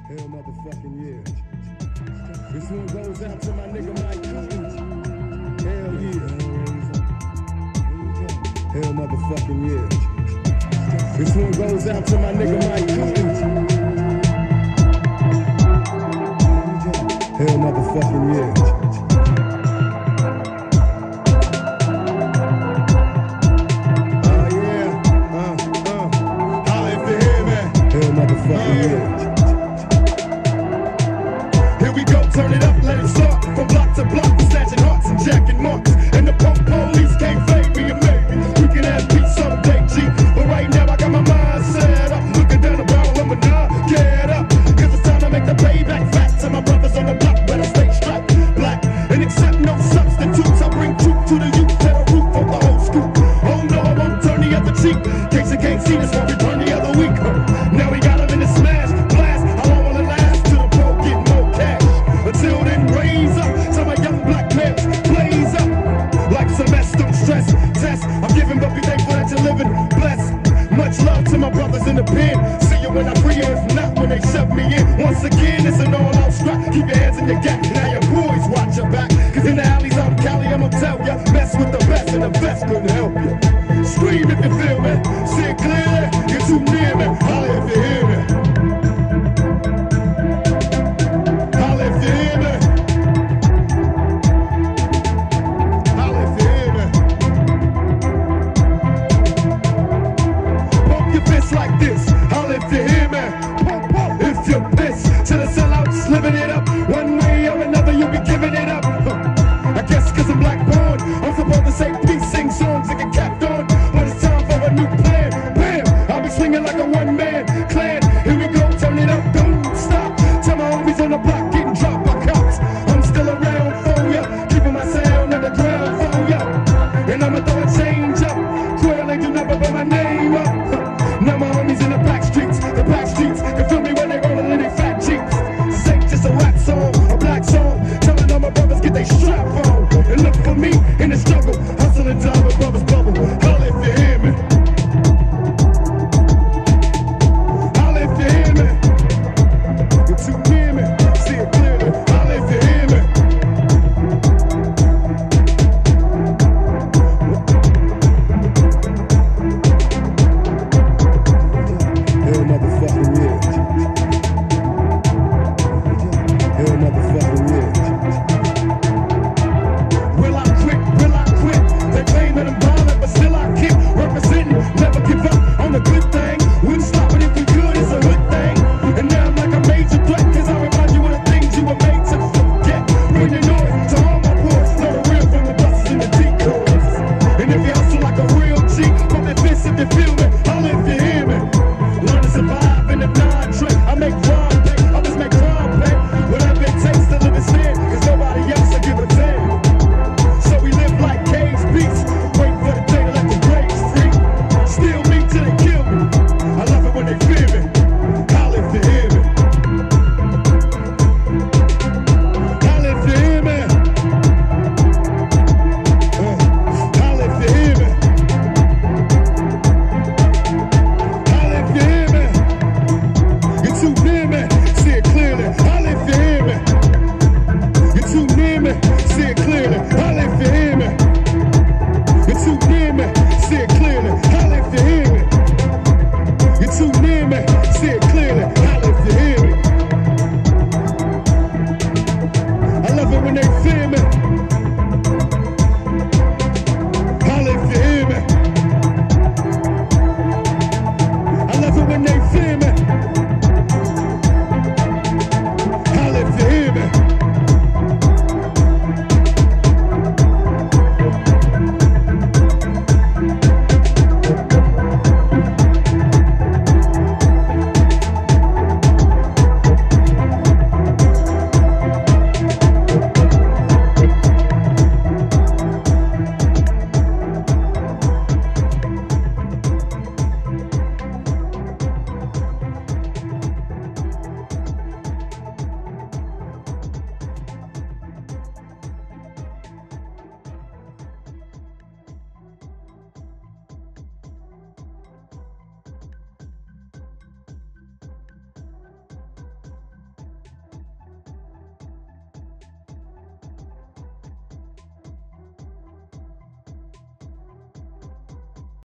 Hell motherfucking yeah. This one goes out to my nigga Mike Cooton. Hell yeah. Hell motherfucking yeah. This one goes out to my nigga Mike Cooton. Hell motherfucking yeah. Here we go, turn it up, let it start. From block to block, snatching hearts and jacking marks. And the punk police can't fade me, and maybe we can have peace someday, G. But right now I got my mind set up, looking down the barrel of a nine. Get up, cause it's time to make the payback fat. To my brothers on the block, better stay strapped. Black, and accept no substitutes. I bring truth to the youth, tear the roof of the whole school. Oh no, I won't turn the other cheek. Case you can't see this, won't return the other week. Now we got them in the smash, blast. I don't wanna last till the pro get more cash. Until then, raise up till my young black males blaze up like some mess, don't stress. Test, I'm giving, but be thankful that you're living. Blessed. Much love to my brothers in the pen. See you when I free you, if not when they shove me in. Once again, it's an all-out strap. Keep your hands in your gap. Now your boys watch your back. Cause in the alleys out in Cali, I'ma tell ya, mess with the best and the best couldn't help you. Scream if you feel me. See it clear, you're too near me. Holla if you hear me. Holla if you hear me. Holla if you hear me. Pump your fist like this. Holla if you hear me. Pump, pump if you're pissed. To the sellouts, living it up. One way or another, you'll be giving it up. I guess cause I'm black born, I'm supposed to say peace, sing songs and get capped on. But it's time for a new plan. Bam! I'll be swinging like a one-man clan. Here we go, turn it up, don't stop. Tell my homies on the block getting dropped by cops. I'm still around for ya, keeping my sound underground for ya. And I'ma throw a change up. Quail ain't do nothing but my name up. Now my homies in the back.